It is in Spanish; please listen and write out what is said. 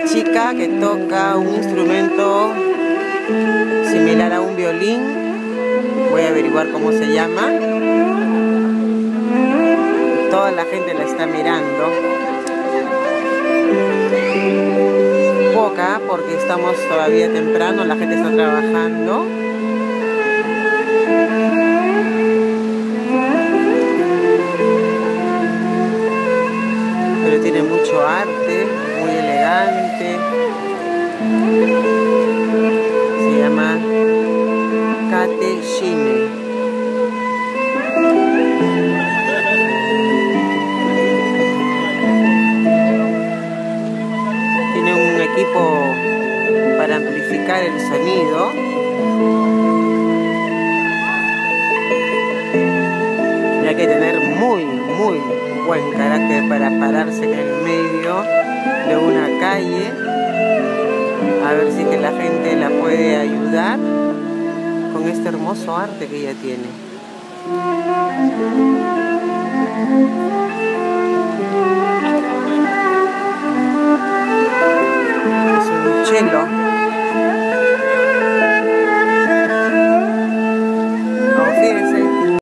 chica que toca un instrumento similar a un violín. Voy a averiguar cómo se llama. Toda la gente la está mirando. Poca, porque estamos todavía temprano, la gente está trabajando. Pero tiene mucho arte, muy elegante. Se llama Kate Shine. Tiene un equipo para amplificar el sonido. Y hay que tener muy buen carácter para pararse en el medio de una calle. A ver si que la gente la puede ayudar con este hermoso arte que ella tiene. Es un cello.